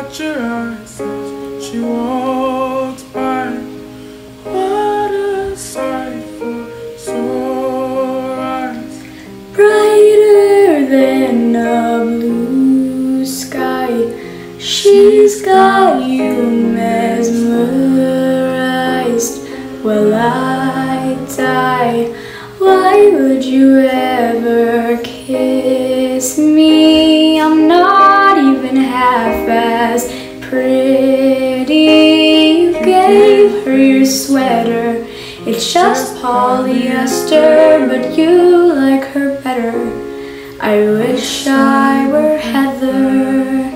watch her eyes as she walks by. What a sight for sore eyes. Brighter than a blue sky, she's got you mesmerized. Well, I die. Why would you ever kiss me? I'm not even half as pretty. You gave her your sweater, it's just polyester, but you like her better. I wish I were Heather.